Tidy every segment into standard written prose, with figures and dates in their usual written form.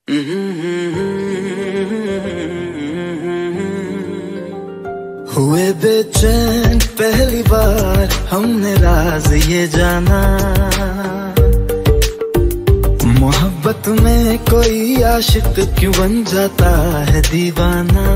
हुए बेचैन पहली बार हमने राज ये जाना, मोहब्बत में कोई आशिक क्यों बन जाता है दीवाना।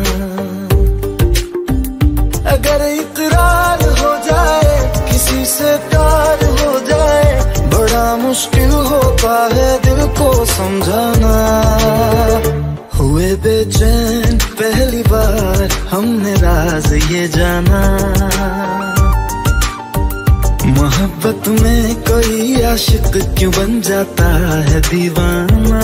अगर इकरार हो जाए किसी से प्यार हो जाए, बड़ा मुश्किल होता है दिल को समझाना। हुए बेचैन पहली बार हमने राज ये जाना, मोहब्बत में कोई आशिक क्यों बन जाता है दीवाना।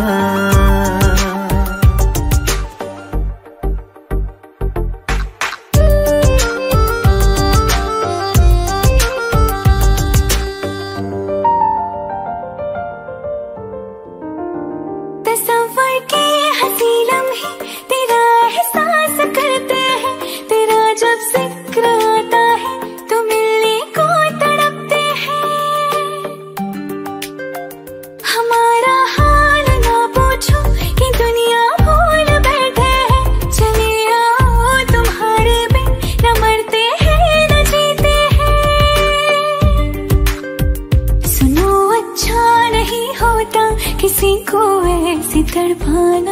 किसी को ऐसी तड़पाना,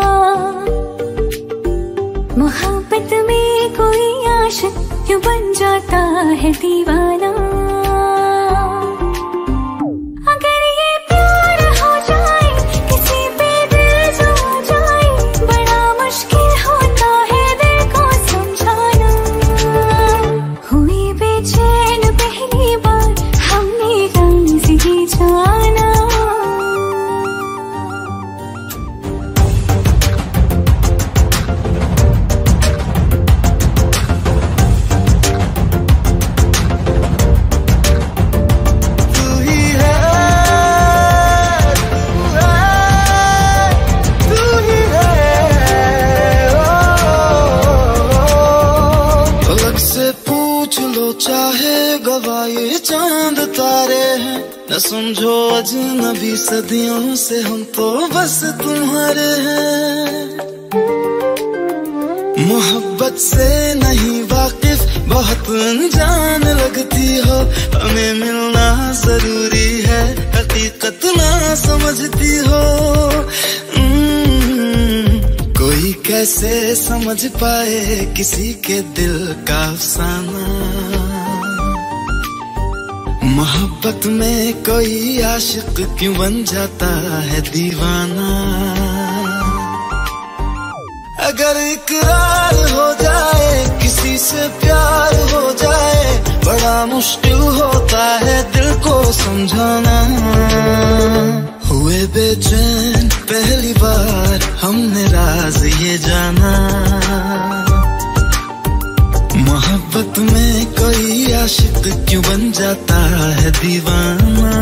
मोहब्बत में कोई आशिक क्यों बन जाता है दीवाना। अगर ये प्यार हो जाए किसी पे दिल जो जाए, बड़ा मुश्किल होता है दिल को समझाना। हुई बेचैन पहली बार हमने राज ये जाना। चाहे गवाए चांद तारे हैं, न समझो अजनबी सदियों से हम तो बस तुम्हारे हैं। मोहब्बत से नहीं वाकिफ बहुत अनजान लगती हो, हमें मिलना जरूरी है हकीकत ना समझती हो। कोई कैसे समझ पाए किसी के दिल का अफसाना, मोहब्बत में कोई आशिक क्यों बन जाता है दीवाना। अगर इकरार हो जाए किसी से प्यार हो जाए, बड़ा मुश्किल होता है दिल को समझाना। हुए बेचैन पहली बार हमने राज ये जाना, मोहब्बत में कोई आशिक क्यों बन जाता है दीवाना।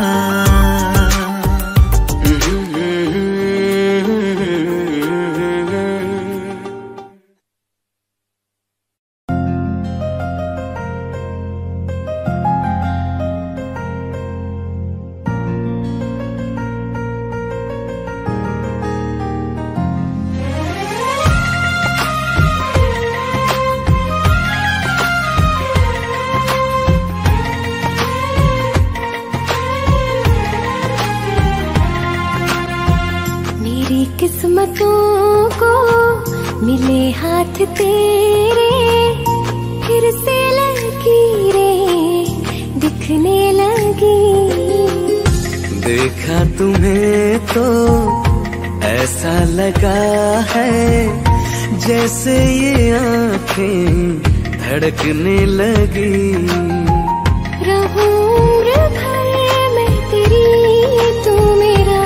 किस्मतों को मिले हाथ तेरे, फिर से लकीरें दिखने लगी। देखा तुम्हें तो ऐसा लगा है जैसे ये आँखें धड़कने लगी। रहूं उम्र भर मैं तेरी, तू मेरा।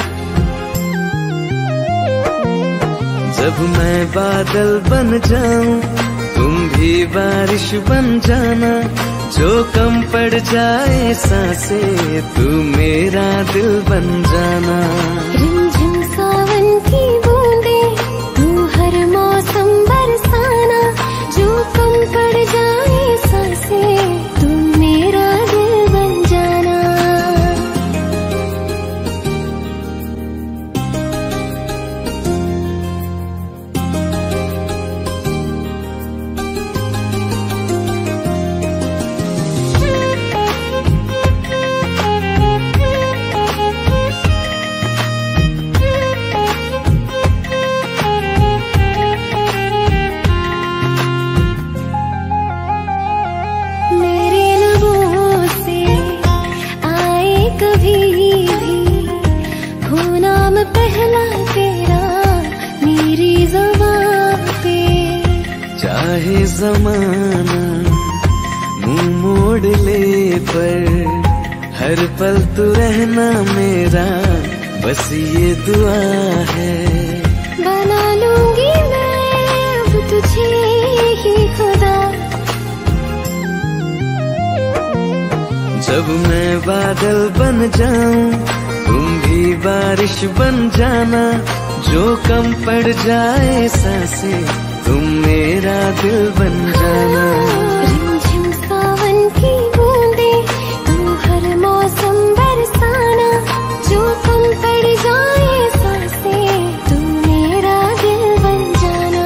जब मैं बादल बन जाऊं तुम भी बारिश बन जाना, जो कम पड़ जाए सांसें तू मेरा दिल बन जाना। रिमझिम सावन की बूंदे तू हर मौसम बरसाना, जो कम पड़ जाए सांसें तू मेरा दिल बन जाना। चाहे जमाना मुंह मोड़ ले, पर हर पल तू रहना मेरा, बस ये दुआ है। बना लूंगी मैं अब तुझे ही खुदा। जब मैं बादल बन जाऊं तुम भी बारिश बन जाना, जो कम पड़ जाए सांसें तुम मेरा दिल बन जाना। रिमझिम सावन की बूंदे तू हर मौसम बरसाना, जो कम पड़ जाए सांसें तू मेरा दिल बन जाना।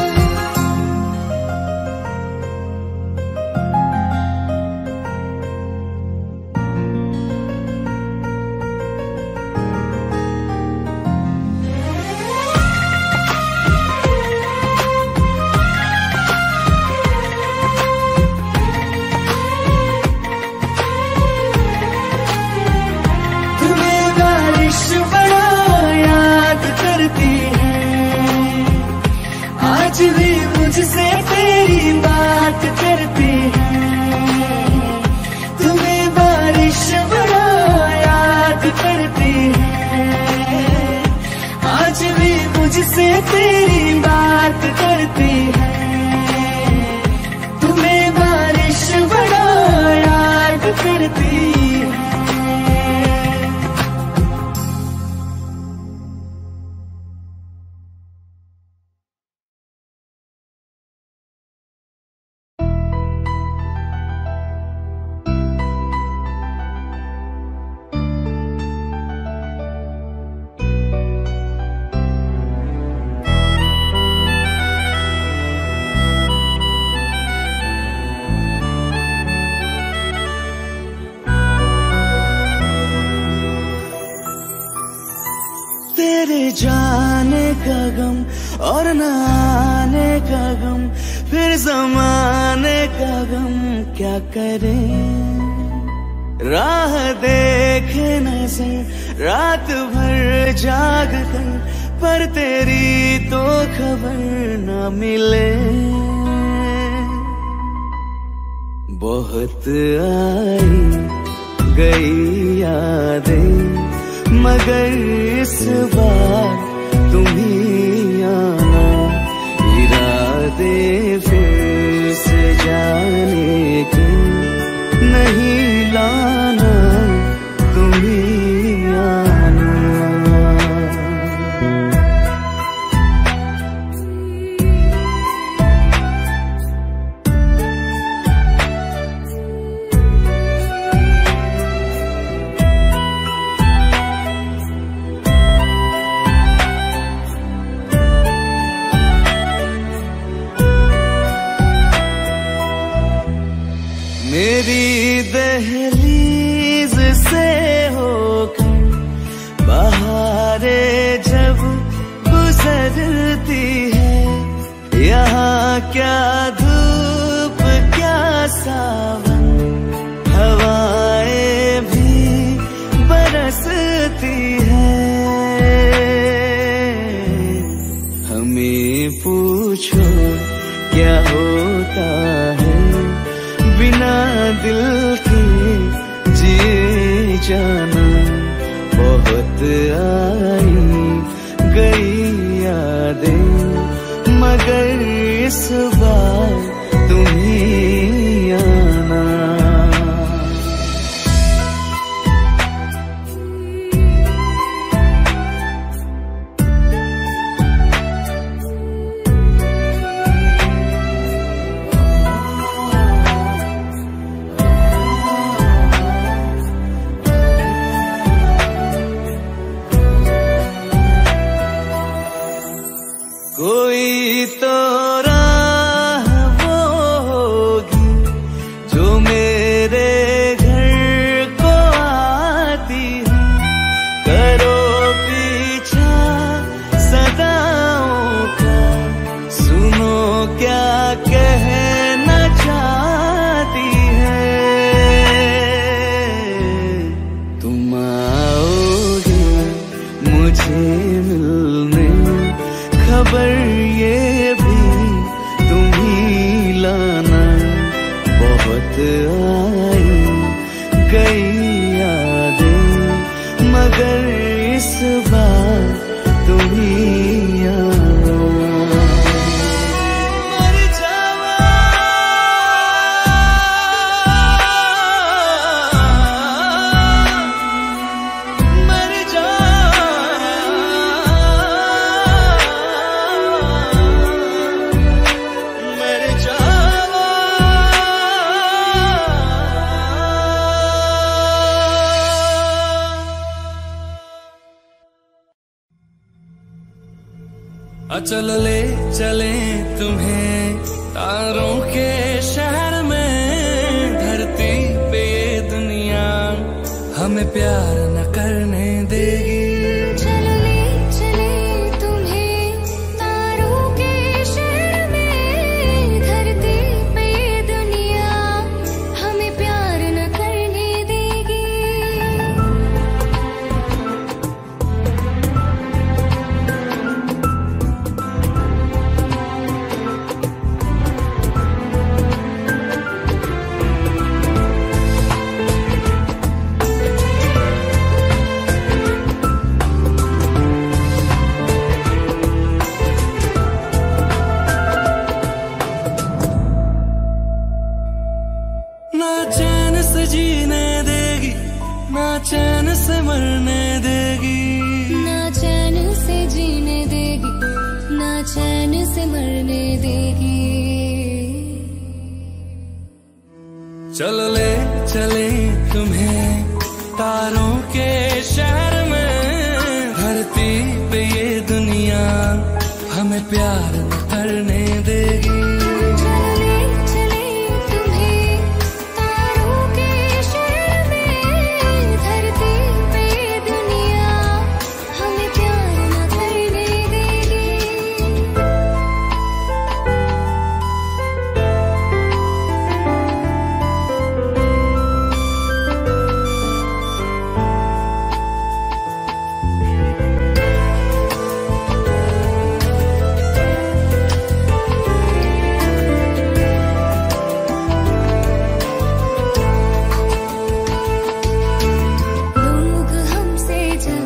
आज भी मुझसे तेरी बात करती है, तुम्हें बारिश बड़ा याद करती है। आज भी मुझसे तेरी बात करती है, तुम्हें बारिश बड़ा याद करती है। तेरे जाने का गम और न आने का गम, फिर जमाने का गम क्या करें। राह देखे नजर रात भर जाग कर, पर तेरी तो खबर न मिले। बहुत आई गई यादें, मगर इस बार तुम ही आना। इरादे फिर से जाने के नहीं लाना, तुम ही आना। मेरी दहलीज से होकर बहारें जब गुजरती है, यहाँ क्या धूप क्या सावन, हवाएं भी बरसती है। हमें पूछो क्या होता है बिना दिल के जिए जाना। बहुत आई गई यादें, मगर इस बार तुम ही आना। कोई तो राह वो होगी जो मेरे घर को आती है। करो पीछा सदाओं का, सुनो क्या कहना चाहती है। तुम आओगे मुझे मिलने, खबर ये भी तुम ही बार तुम ही आओ। मर जावा मर जावा मर जावा। चल ले चले तुम्हें तारों के शहर में, धरती पे ये दुनिया हमें प्यार न करने देगी। चलो ले चले तुम्हें तारों के शहर में, धरती पे ये दुनिया हमें प्यार न करने देगी। ना चैन से जीने देगी, ना चैन से मरने देगी। ना चैन से जीने देगी, ना चैन से मरने देगी। चल ले चले तुम्हें तारों के शहर में, धरती पे ये दुनिया हमें प्यार न करने देगी। चलो ले चले तुम्हें तारों के शहर में, धरती पे ये दुनिया हमें प्यार न करने देगी। लोग हमसे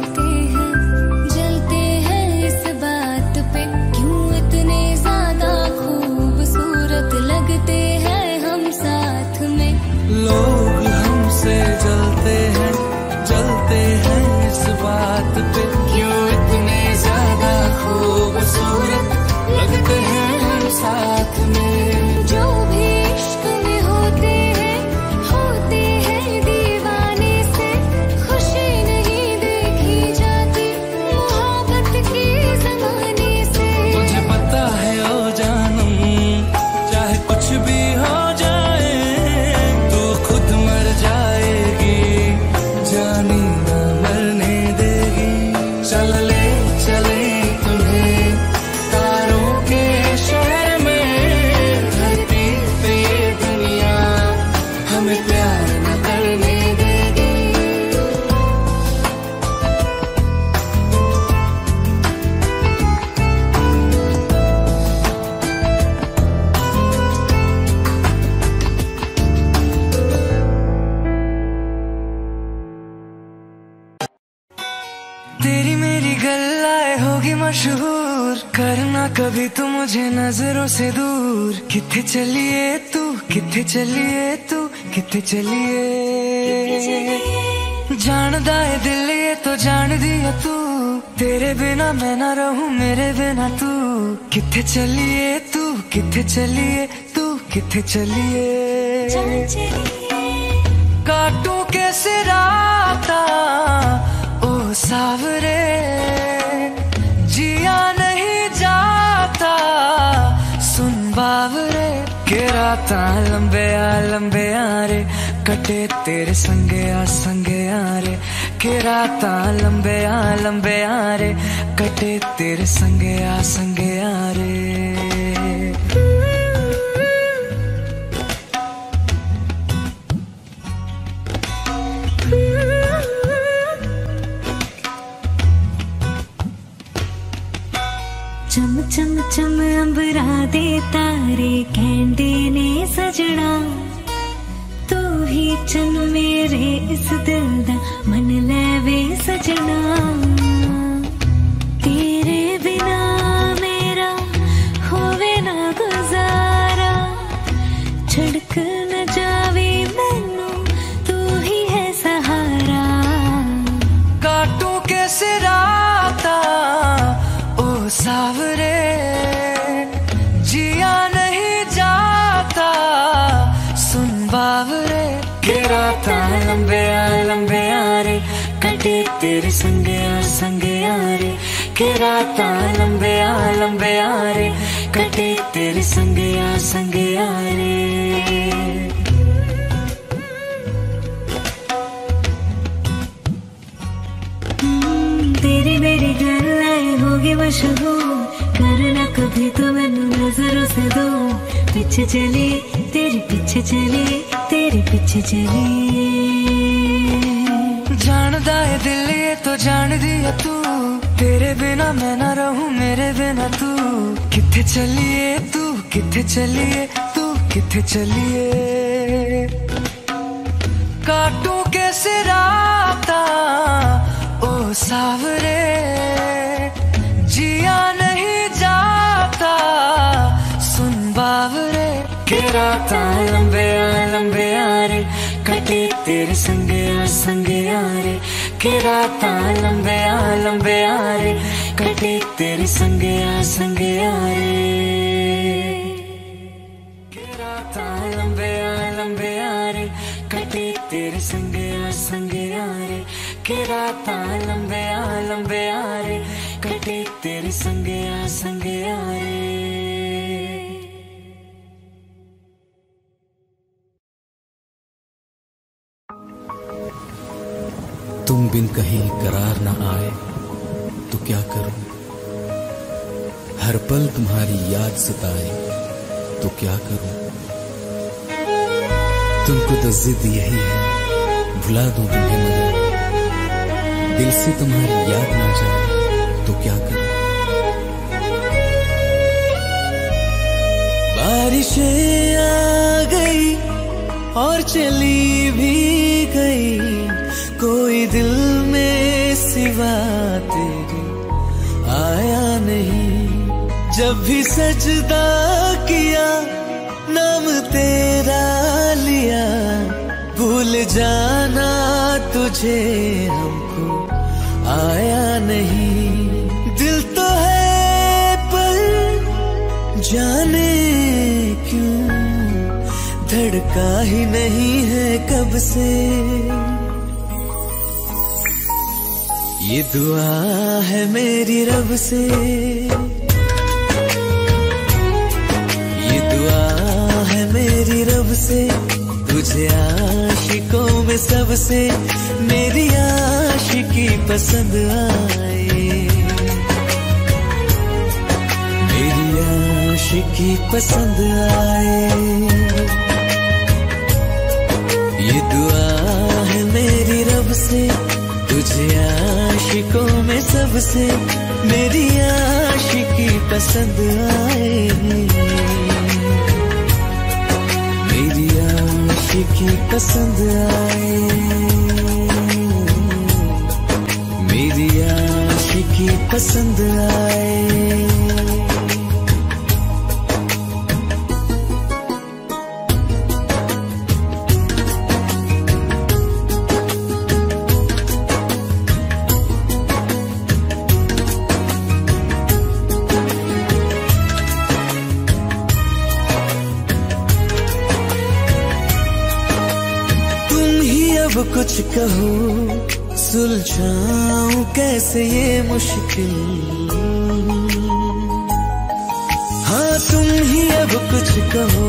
जलते हैं इस बात पे, क्यों इतने ज्यादा खूबसूरत लगते हैं हम साथ में। लोग हमसे जलते हैं इस बात पे, क्यों इतने ज्यादा खूबसूरत लगते हैं हम साथ में। जो भी इश्क में होते हैं दीवाने से, खुशी नहीं देखी जाती मोहब्बत के जमाने से। तुझे पता है ओ जानम, चाहे कुछ भी हो जाए, तू खुद मर जाएगी, जानी न मरने देगी। चल ले चले तुम्हें तारों के शहर में, धरती पे ये दुनिया हमें प्यार न करने देगी। तेरी मेरी गल्लाए होगी मशहूर, करना कभी तू मुझे नजरों से दूर। किथे चलिए तू, किथे चलिए तू, किथे चलिए। जानदा है दिल ये तो जान दिया तू, तेरे बिना मैं ना रहूं मेरे बिना तू। किथे चलिए तू, किथे चलिए तू, किथे चलिए। काटू कैसे राता ओ सावरे, जिया नहीं जाता सुन बावरे। के राता लंबे आ रे, कटे तेरे संगे आ रे। के राता लंबे आ रे, कटे तेरे संगे आ रे। चम चम चम अंबरा दे तारे कहंदे ने सजना, तू ही चन मेरे इस दिल दा मन ले वे सजना। तेरे संगे यारे के राता लंबे यारे कटे तेरे संगे यारे। तेरी मेरी गल्लाएं होगी मशहूर करना कभी तो मैनू नजरों से दो पीछे चली तेरे पीछे चली तेरे पीछे चली। जानदा है दिल ये तो जान दिया तू तेरे बिना मैं ना रहूं मेरे बिना तू किथे चलिए तू किथे चलिए तू किथे चलिए। काटू कैसे राता ओ सावरे जिया नहीं जाता सुन बावरे के राता लंबे यारे कटे तेरे संगे यारे के राता लंबे यारे कटे तेरे संगे यारे। के राता लंबे यारे कटे तेरे संगे यारे के राता लंबे यारे कटे तेरे संगे यारे। तुम बिन कहीं करार न आए तो क्या करूं, हर पल तुम्हारी याद सताए तो क्या करूं। तुमको तो जिद यही है भुला दूं तुम्हें मगर दिल से तुम्हारी याद ना जाए तो क्या करूं। बारिशें आ गई और चली भी गई कोई दिल में सिवा तेरे आया नहीं। जब भी सजदा किया नाम तेरा लिया भूल जाना तुझे हमको आया नहीं। दिल तो है पर जाने क्यों धड़का ही नहीं है कब से। ये दुआ है मेरी रब से, ये दुआ है मेरी रब से तुझे आशिकों में सबसे मेरी आशिकी पसंद आए, मेरी आशिकी पसंद आए। ये दुआ है मेरी रब से तुझे आशिकों में सबसे मेरी आशिकी पसंद आए, मेरी आशिकी पसंद आए, मेरी आशिकी पसंद आए। कुछ कहो सुलझाऊं कैसे ये मुश्किल, हाँ तुम ही अब कुछ कहो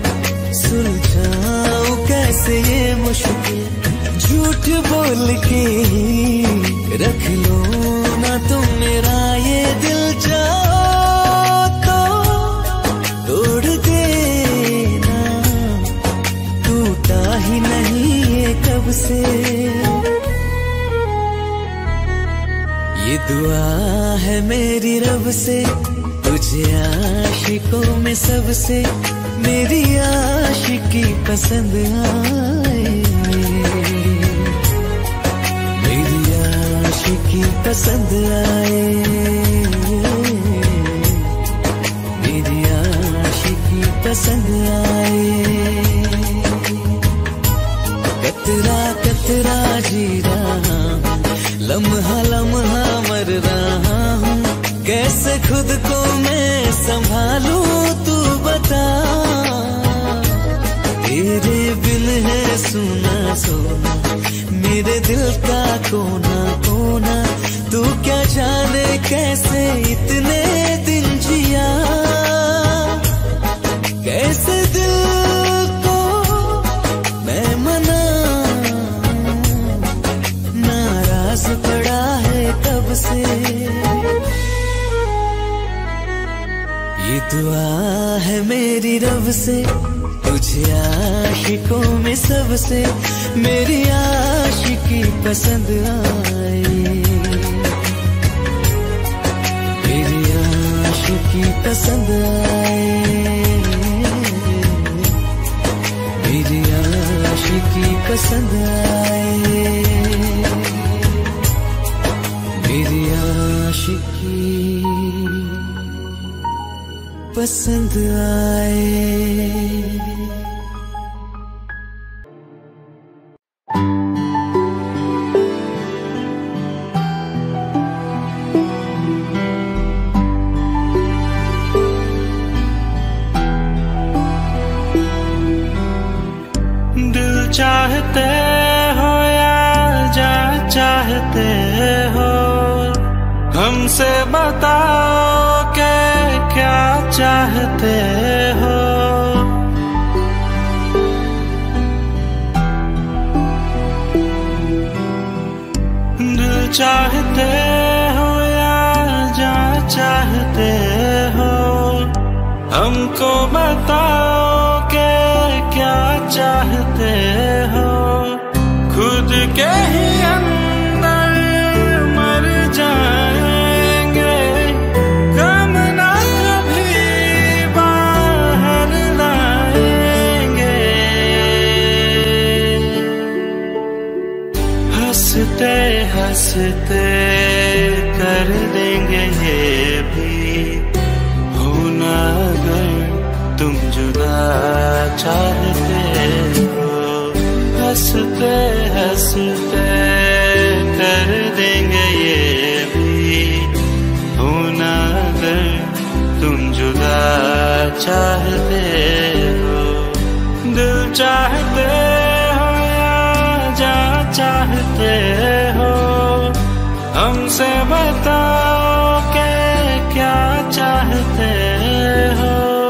सुलझाऊं कैसे ये मुश्किल। झूठ बोल के ही रख लो ना तुम मेरा ये दिल, जाओ तो तोड़ देना टूटा ही नहीं कब से। ये दुआ है मेरी रब से तुझे आशिकों में सबसे मेरी आशिकी पसंद आए, मेरी आशिकी पसंद आए, मेरी आशिकी पसंद आए। कतरा कतरा जी रहा हूँ लम्हा लम्हा मर रहा हूँ, कैसे खुद को मैं संभालूं तू बता। तेरे बिन है सुना सोना मेरे दिल का कोना कोना। तू क्या जाने कैसे इतने दिन जिया, कैसे दिल को मैं मनाऊं, नाराज पड़ा है कब से। ये दुआ है मेरी रब से, तुझे आशिकों में सबसे मेरी आशिकी पसंद आए, मेरी आशिकी पसंद आए, मेरी आशिकी पसंद आए, मेरी आशिकी पसंद आए। चाहते हो या जा चाहते हो, हमसे बताओ के क्या चाहते हो। दिल चाहते हो या जा चाहते हो, हमको बताओ के क्या चाहते हो। खुद के ही अंदर मर जाएंगे, गम ना कभी बाहर लाएंगे। हंसते हंसते कर देंगे ये भी, होना अगर तुम जुदा चाहते हो। हंसते हंसते कर देंगे ये भी, होना अगर तुम जुदा चाहते हो। दिल चाहते हो या जा चाहते हो, हमसे बताओ के क्या चाहते हो।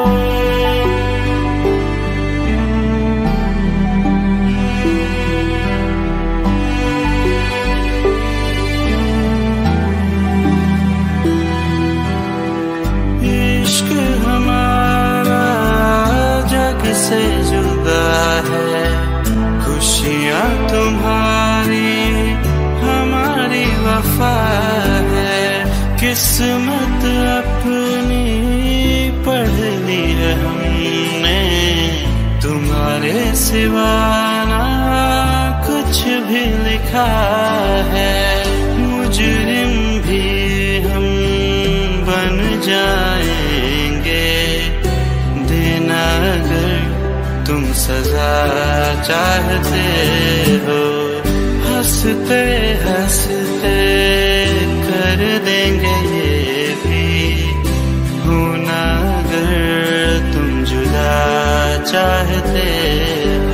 से जुदा है, खुशियाँ तुम्हारी हमारी वफा है। किस्मत अपनी पढ़ ली है हमने, तुम्हारे सिवा ना कुछ भी लिखा है। मुजरिम भी हम बन जाएंगे, देना अगर तुम सजा चाहते हो। हंसते हंसते कर देंगे ये भी, होना अगर तुम जुदा चाहते हो।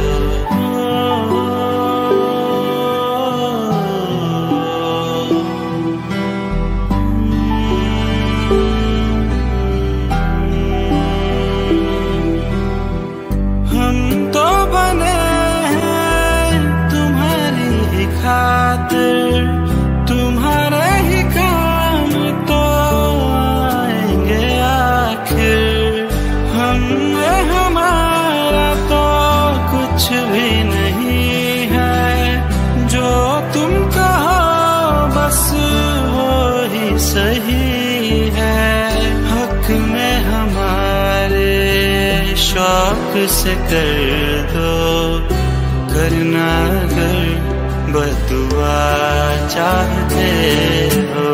तुम्हारे ही काम तो आएंगे आखिर, हमने हमारा तो कुछ भी नहीं है। जो तुम कहो बस वो ही सही है। हक में हमारे शौक से कर दो, करना अगर बदुआ चाहते हो।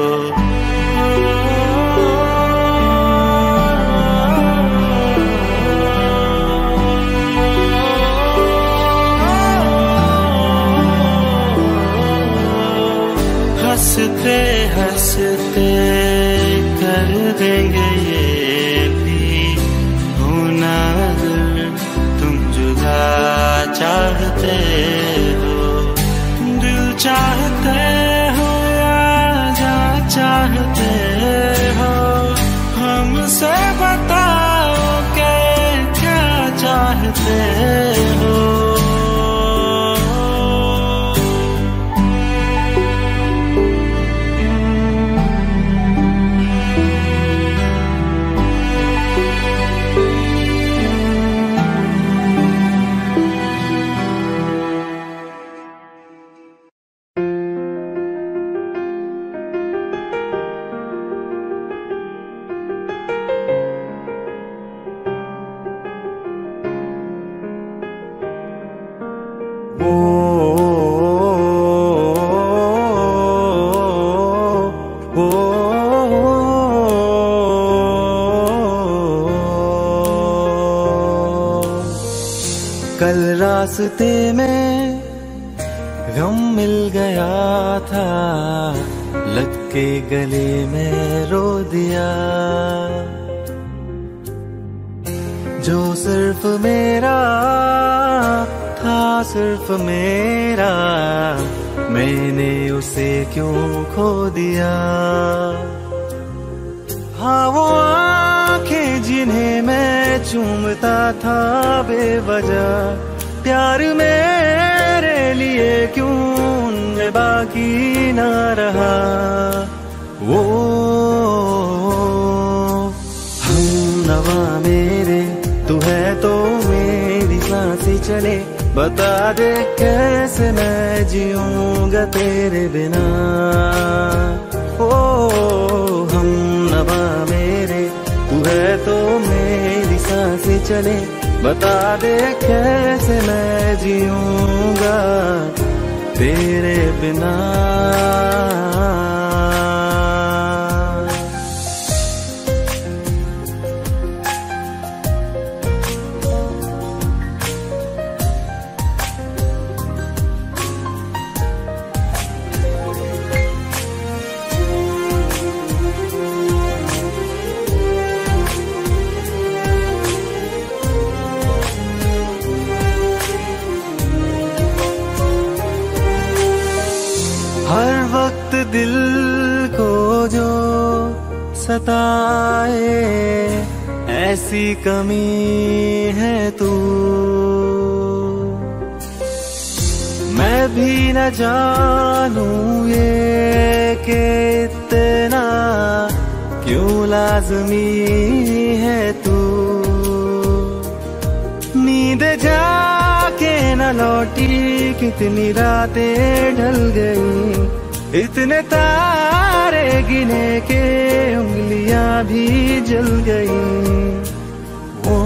हंसते हंसते कर देंगे ये भी, होना अगर तुम जुदा मुझसे बताओ कि क्या चाहते हो। कल रास्ते में गम मिल गया था, लग के गले में रो दिया। जो सिर्फ मेरा था, सिर्फ मेरा, मैंने उसे क्यों खो दिया। हाँ वो आंखें जिन्हें मैं चूमता था बेवजह, प्यार मेरे लिए क्यों उनमें बाकी ना रहा। वो हम नवा मेरे, तू है तो मेरी सांसें चले, बता दे कैसे मैं जीऊंगा तेरे बिना। ओ हम नवा मेरे, तू है तो मेरी सांसें चले, बता दे कैसे मैं जीऊंगा तेरे बिना। हर वक्त दिल को जो सताए, ऐसी कमी है तू। मैं भी न जानूं ये कि इतना क्यों लाज़मी है तू। नींद जाके न लौटी, कितनी रातें ढल गई, इतने तारे गिने के उंगलियां भी जल गई। ओ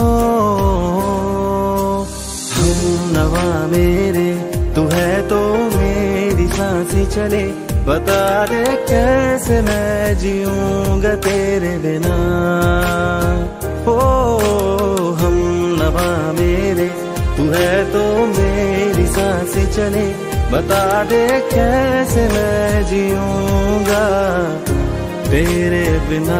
हम नवा मेरे, तू है तो मेरी सांसें चले, बता दे कैसे मैं जीऊंगा तेरे बिना। ओ हम नवा मेरे, तू है तो मेरी सांसें चले, बता दे कैसे मैं जीऊंगा तेरे बिना।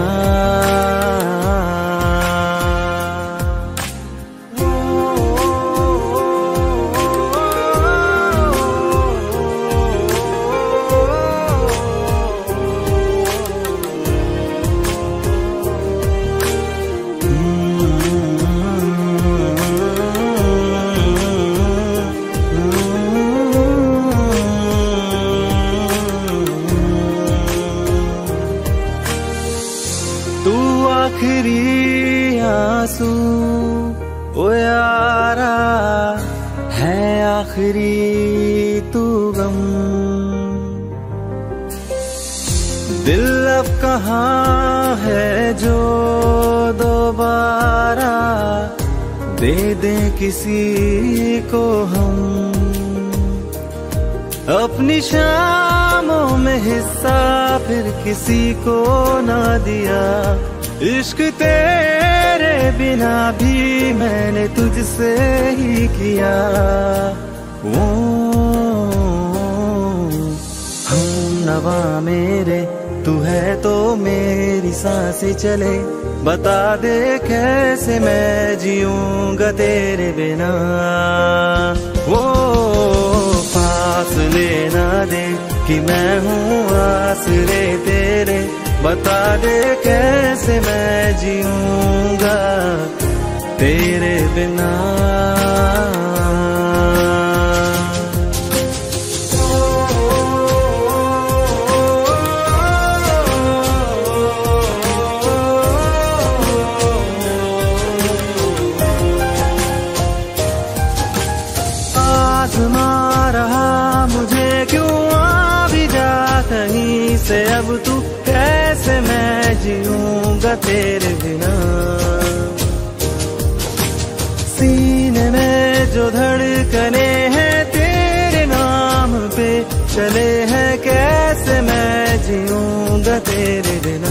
आखिरी आंसू ओ यारा है, आखिरी तू गम। दिल अब कहाँ है जो दोबारा दे दे किसी को हम। अपनी शामों में हिस्सा फिर किसी को ना दिया, इश्क तेरे बिना भी मैंने तुझसे ही किया। वो हम नवा मेरे, तू है तो मेरी सांसें चले, बता दे कैसे मैं जीऊंगा तेरे बिना। वो फासले ना दे कि मैं हूँ आसरे तेरे, बता दे कैसे मैं जीऊंगा तेरे बिना। आजमा रहा मुझे क्यों आ भी जा कहीं से, अब तू कैसे मैं जीऊंगा तेरे बिना। सीने में जो धड़कने हैं तेरे नाम पे चले हैं, कैसे मैं जीऊंगा तेरे बिना।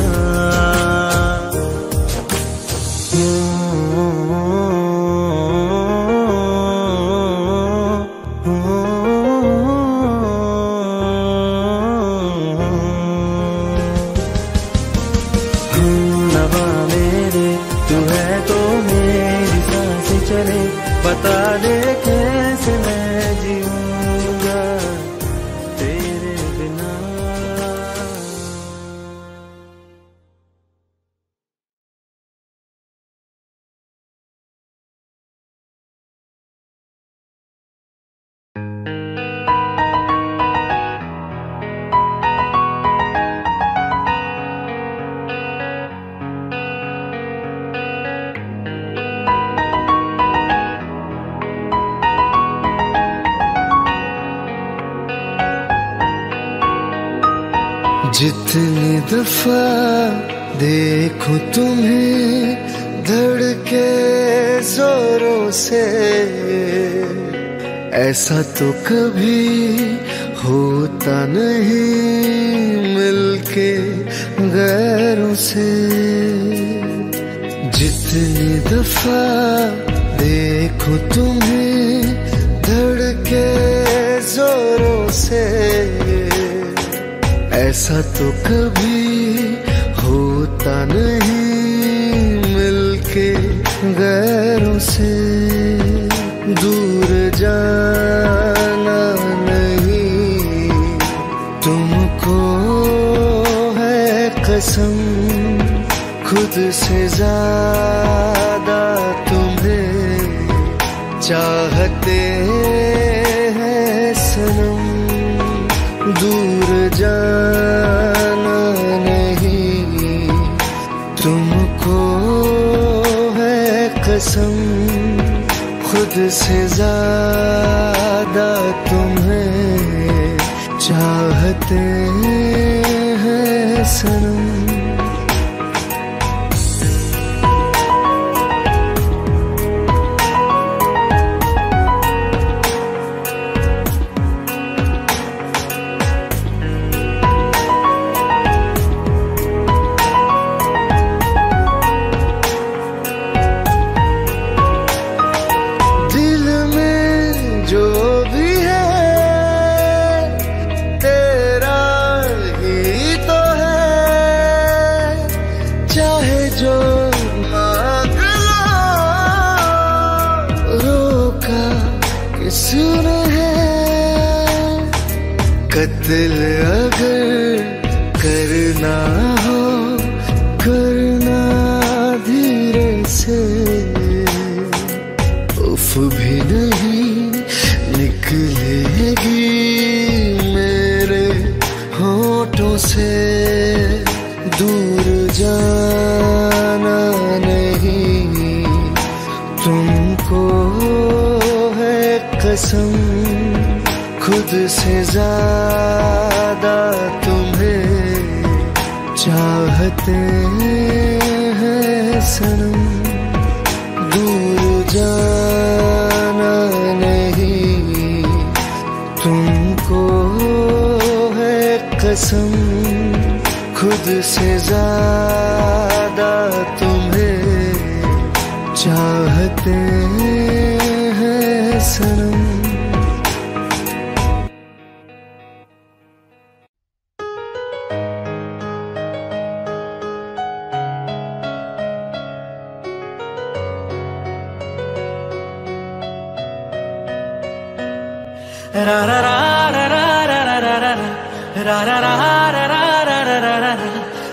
बता दे कैसे मैं जीऊंगा तेरे बिना। जितनी दफा देखूं तुम्हें धड़के जोरों से, ऐसा तो कभी होता नहीं मिलके गैरों से। जितनी दफा देखूं तुम्हें धड़के जोरों से, ऐसा तो कभी होता नहीं मिलके गैरों से। दूर जाना नहीं तुमको है कसम, खुद से ज्यादा तुम्हें चाहते हैं सनम। दूर जाना नहीं तुमको है कसम, खुद से ज्यादा तुम्हें चाहते हैं सनम। दिल अगर करना हो करना धीरे से, उफ भी नहीं निकलेगी मेरे होठों से। दूर जाना नहीं तुमको है कसम, खुद से ज्यादा तुम्हें चाहते हैं सनम। दूर जाना नहीं तुमको है कसम, खुद से ज्यादा तुम्हें चाहते हैं सनम। रा रा रा रा रा रा रा रा रा रा रा रा रा रा रा रा रा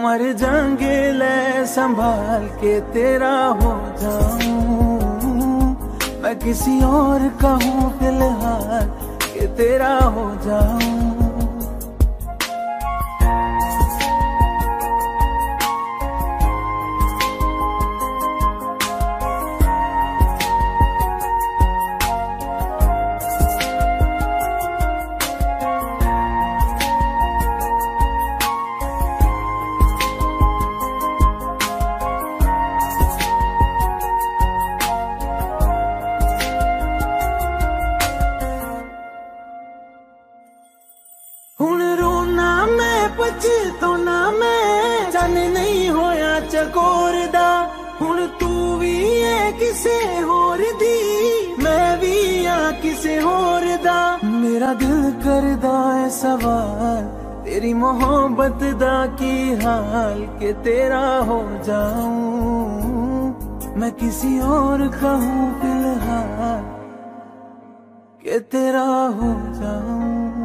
मर जाएंगे ले संभाल के तेरा हो जाऊं, मैं किसी और का हूँ फिलहाल के तेरा हो जाऊं। तो ना मैं जाने नहीं होया चकोर दा, हुण तू भी है किसे होर दी, मैं भी आ किसे होर दा। मेरा दिल करदा है सवाल तेरी मोहब्बत दा की हाल के तेरा हो जाऊं, मैं किसी और का हूँ फिलहाल के तेरा हो जाऊं।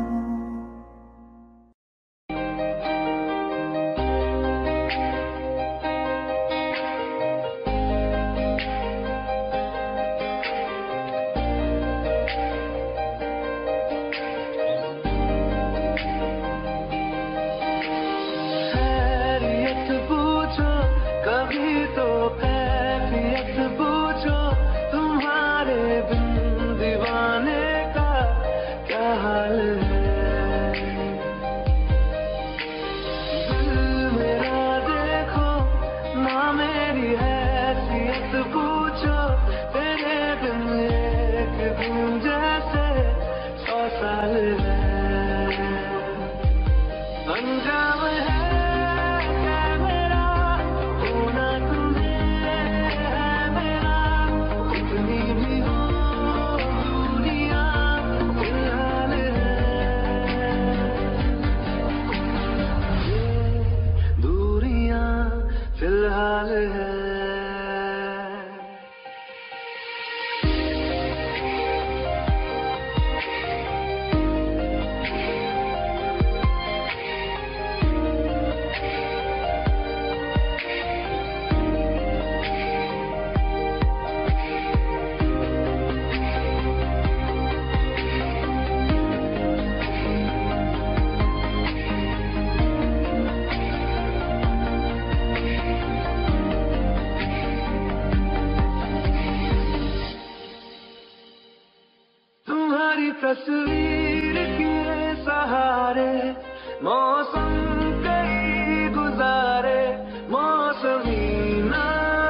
तस्वीर के सहारे मौसम कई गुजारे, मौसमी ना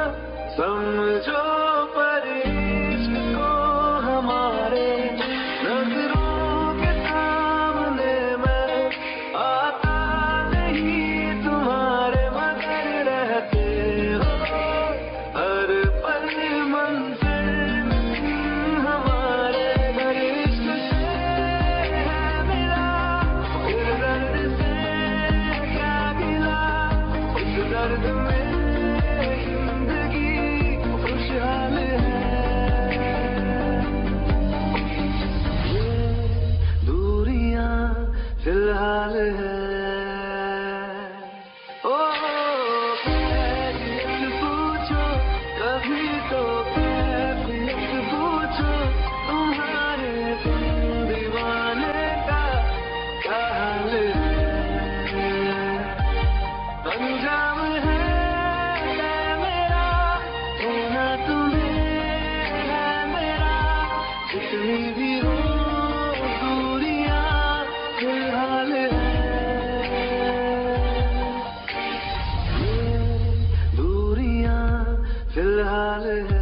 समझो पर इश्क को हमारे, नजरों के सामने मैं आता नहीं तुम्हारे, मगर रहते हो हर पल मंजिल हमारे। दर्द में जिंदगी खुशहाल है, ये दूरियां फिलहाल है। ओ कैफियत पूछो कभी तो कैफियत पूछो, तुम्हारे दीवाने का क्या हाल है। अंजाम है मेरा होना तुम्हें है मेरा, जितनी भी हो दूरियां फिलहाल है, ये दूरियां फिलहाल है।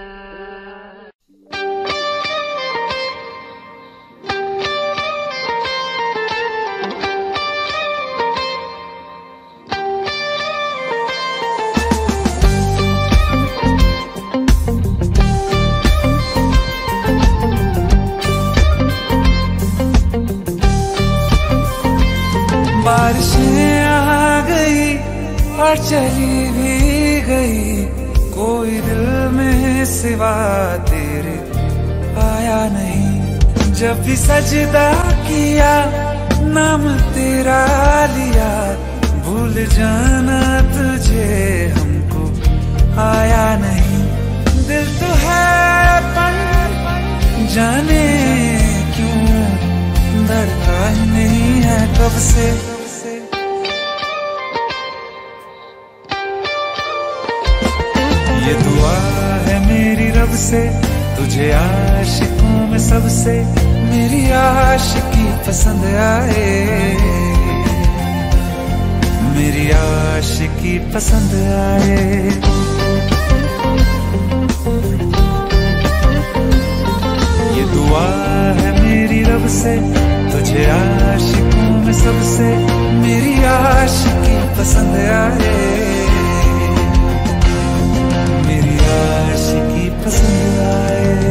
बारिशें आ गई और चली भी गई, कोई दिल में सिवा तेरे आया नहीं। जब भी सजदा किया नाम तेरा लिया, भूल जाना तुझे हमको आया नहीं। दिल तो है पर जाने क्यों धड़का ही नहीं है कब से। ये दुआ है मेरी रब से तुझे आशिकों में सबसे मेरी आशिकी पसंद आए, मेरी आशिकी पसंद आए। ये दुआ है मेरी रब से तुझे आशिकों में सबसे मेरी आशिकी पसंद आए, मेरी आशिकी पसंद आए।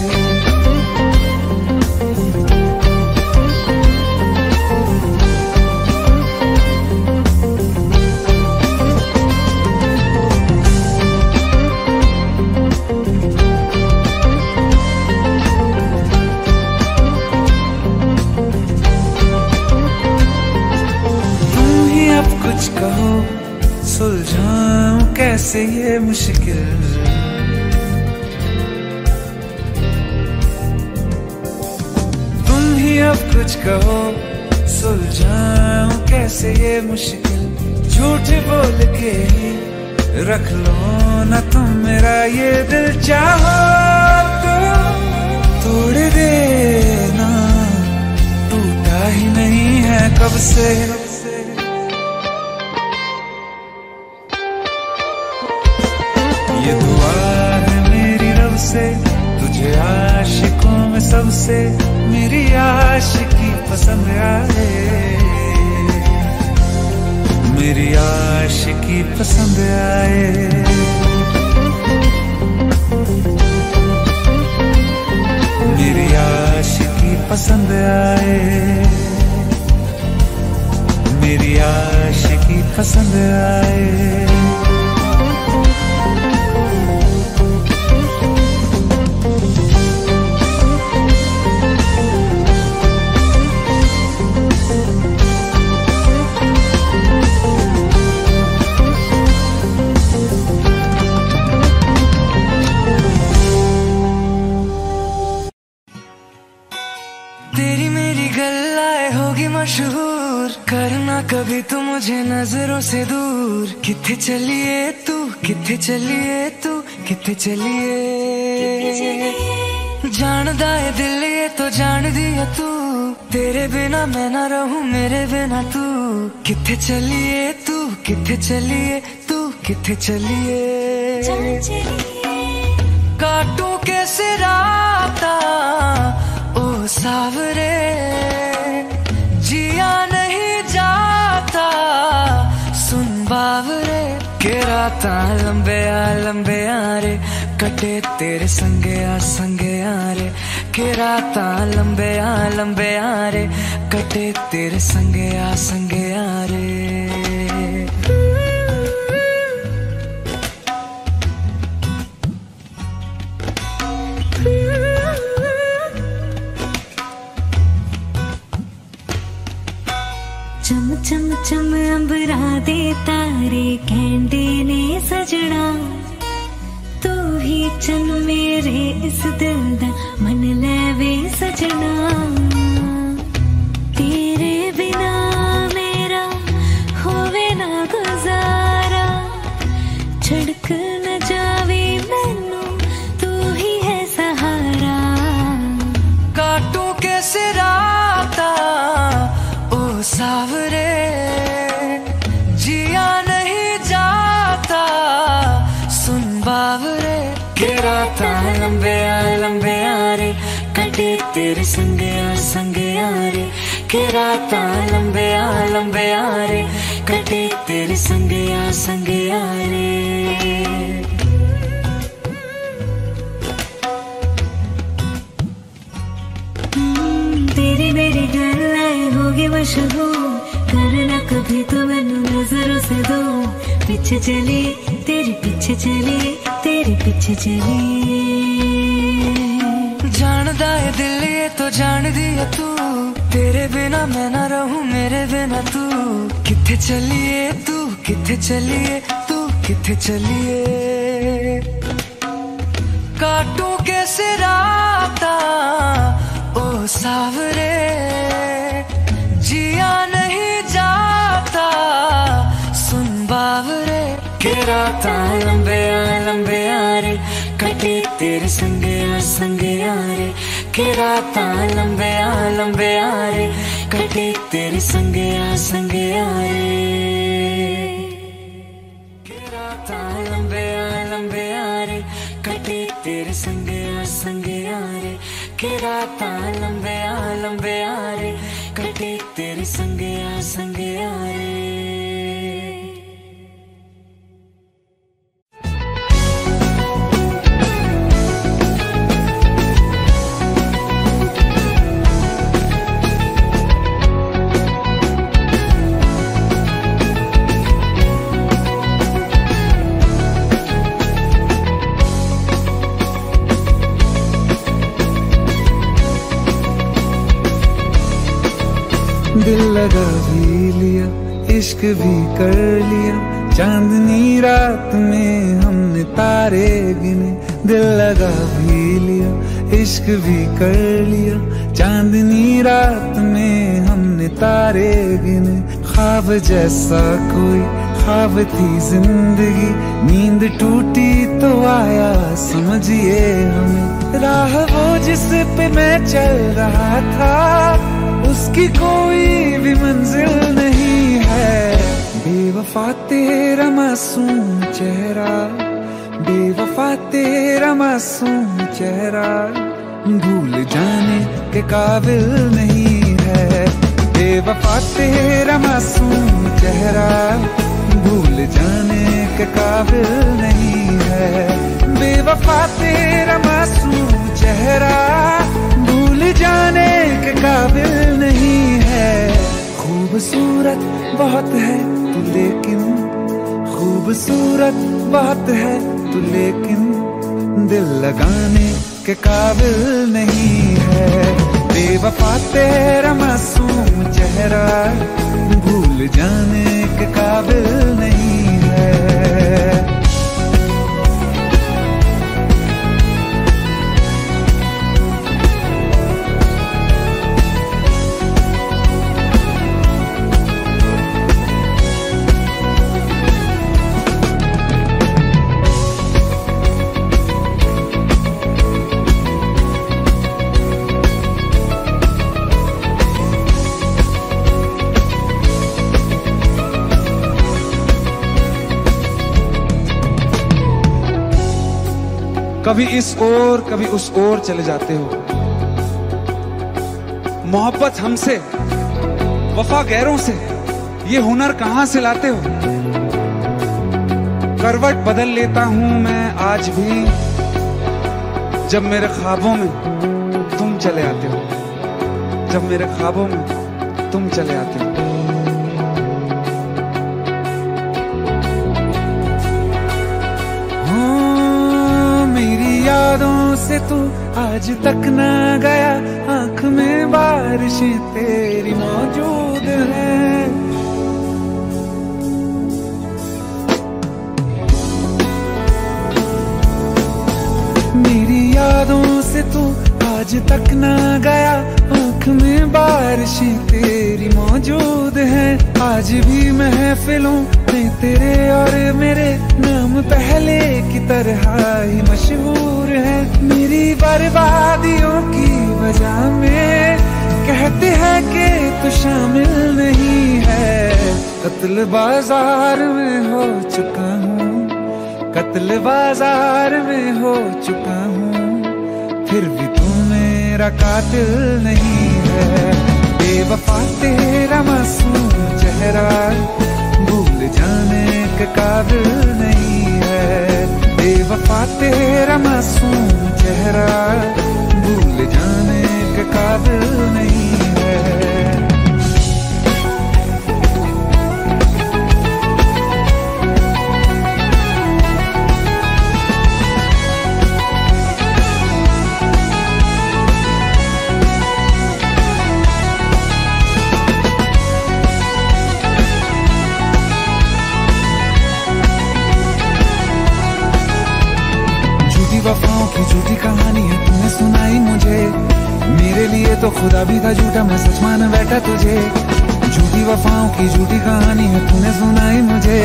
कहो सुलझाऊं कैसे ये मुश्किल, तुम ही अब कुछ कहो सुलझाऊं कैसे ये मुश्किल। झूठ बोल के ही रख लो ना तुम मेरा ये दिल, चाहो तो तोड़ देना टूटा ही नहीं है कब से। ये दुआ है मेरी रब से तुझे आशिकों में सबसे मेरी आशिकी पसंद आए, मेरी आशिकी पसंद आए। मेरी आशिकी पसंद आए, मेरी आशिकी पसंद आए। मशहूर करना कभी तू मुझे नजरों से दूर, किथे चलिए तू किथे चलिए तू किथे चलिए। जानदा है दिल ये तो जान दिया तू, तेरे बिना मैं ना रहूं मेरे बिना तू। किथे चलिए तू किथे चलिए तू किथे चलिए। काटूं कैसे राता ओ सावरे, जिया नहीं जाता सुन बावरे। के राता लंबे आ रे कटे तेरे संगे आ रे। के राता लंबे आ रे कटे तेरे संगे आ रे। चम चम चम अंबरा दे तारे कहंदे ने सजना, तू ही चन मेरे इस दिल दा मन लेवे सजना। तेरे बिना मेरा होवे ना गुजारा, छड़क न जावे मैनू तू ही है सहारा। काटूं कैसे राता ओ सावरे, जिया नहीं जाता सुन बावरे। के राता लंबे आ रे कटे तेरे संगे आ रे। के राता लंबे आ रे कटे तेरे संगे आ रे। तेरी मेरी गल्लां होगी मशहूर, करना कभी तो मैनू नजरों से दूर। पीछे चली तेरे पीछे चली तेरे पीछे चली। जानदा है दिल ये तो जान दिया तू, तेरे तेरे बिना मैं ना रहूं, मेरे बिना तू किथे चलिए, तू किथे चलिए, तू किथे चलिए। काटूं कैसे राता ओ सावरे, जिया नहीं जाता सुन बावरे। के राता लंबे रे कटे तेरे संगे संगे यारे। के राता लंबे रे कटे तेरे संगे संगे यारे। के राता लंबे रे कटे तेरे संगे संगे यारे। के राता लंबे रे कटे तेरे संगे संगे यारे। दिल लगा भी लिया, इश्क भी कर लिया, चांदनी रात में हमने तारे गिने। दिल लगा भी लिया, इश्क भी कर लिया, चांदनी रात में हमने तारे गिने। ख्वाब जैसा कोई ख्वाब थी जिंदगी, नींद टूटी तो आया समझिए हमें। राह वो जिस पे मैं चल रहा था, उसकी कोई भी मंजिल नहीं है। बेवफा तेरा मासूम चेहरा, बेवफा तेरा मासूम चेहरा, भूल जाने के काबिल नहीं है। बेवफा तेरा मासूम चेहरा, भूल जाने के काबिल नहीं है। बेवफा तेरा मासूम चेहरा, भूल जाने के काबिल नहीं है। खूबसूरत बहुत है तू लेकिन, खूबसूरत बहुत है तू लेकिन, दिल लगाने के काबिल नहीं है। बेवफा तेरा मासूम चेहरा, भूल जाने के काबिल नहीं है। कभी इस ओर कभी उस ओर चले जाते हो। मोहब्बत हमसे, वफा गैरों से, ये हुनर कहां से लाते हो। करवट बदल लेता हूं मैं आज भी, जब मेरे ख्वाबों में तुम चले आते हो, जब मेरे ख्वाबों में तुम चले आते हो। यादों से तू आज तक ना गया, आंख में बारिशें तेरी मौजूद हैं। मेरी यादों से तू आज तक ना गया, आंख में बारिशें तेरी मौजूद हैं। आज भी महफिलों में तेरे और मेरे नाम पहले की तरह ही मशहूर है। मेरी बर्बादियों की वजह में कहते हैं कि तू शामिल नहीं है। कत्ल बाजार में हो चुका हूँ, कत्ल बाजार में हो चुका हूँ, फिर भी तू मेरा कातिल नहीं है। बेवफा तेरा मासूम चेहरा, भूल जाने के काबिल नहीं है। बेवफा तेरा मासूम चेहरा, भूल जाने के काबिल नहीं है। की झूठी कहानी है तूने सुनाई मुझे, मेरे लिए तो खुदा भी था झूठा, मैं सच मान बैठा तुझे। झूठी वफाओं की झूठी कहानी है तूने सुनाई मुझे।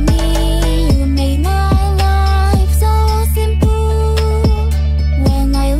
When I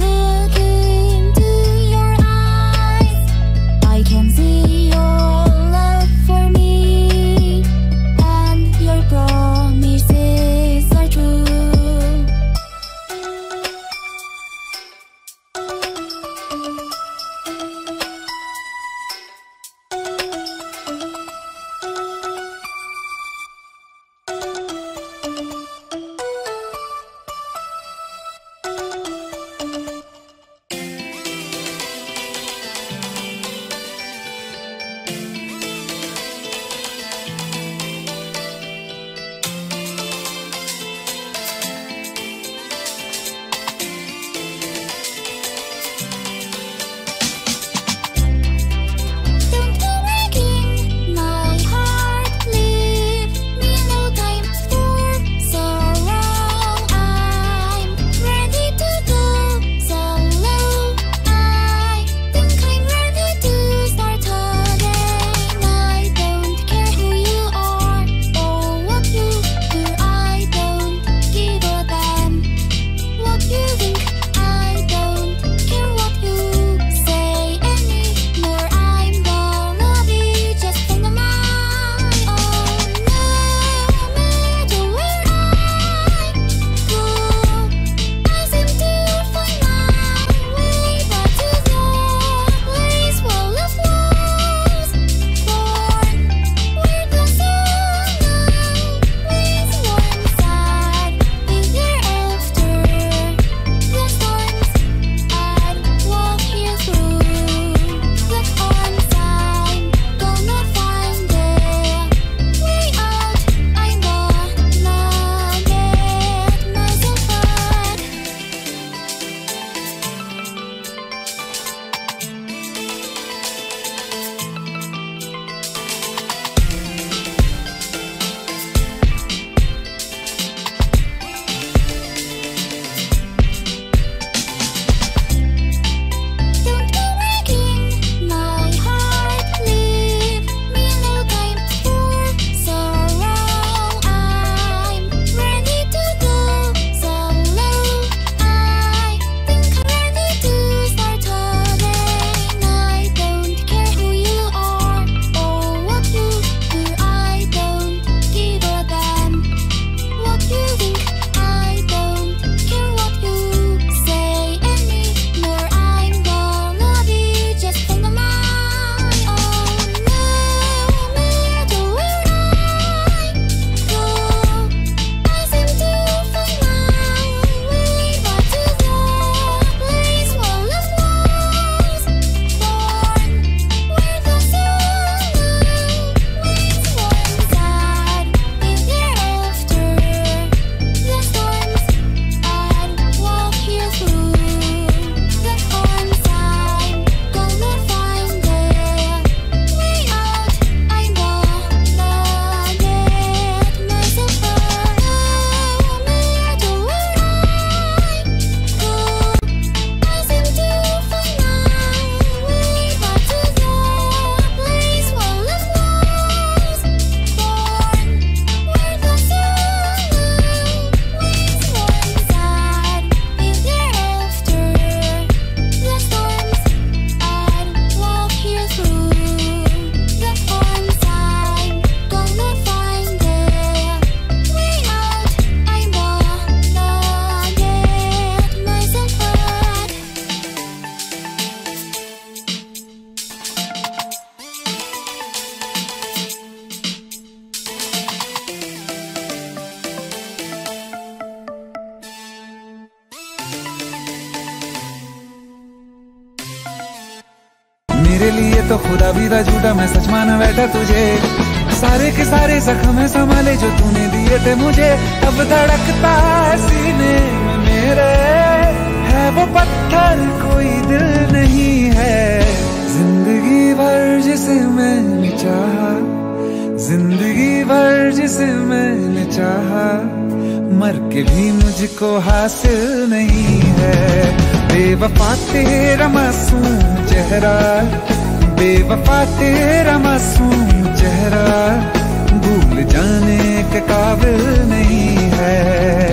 मेरे लिए तो खुदा भी था झूठा, मैं सच माना बैठा तुझे। सारे के सारे जख्म संभाले जो तूने दिए थे मुझे, अब धड़कता है सीने में मेरे, है वो पत्थर कोई दिल नहीं है। जिंदगी भर जिसे मैंने चाहा, जिंदगी भर जिसे मैंने चाहा, मर के भी मुझको हासिल नहीं है। बेवफा तेरा मासूम चेहरा, बेवफा तेरा मासूम चेहरा, भूल जाने के काबिल नहीं है।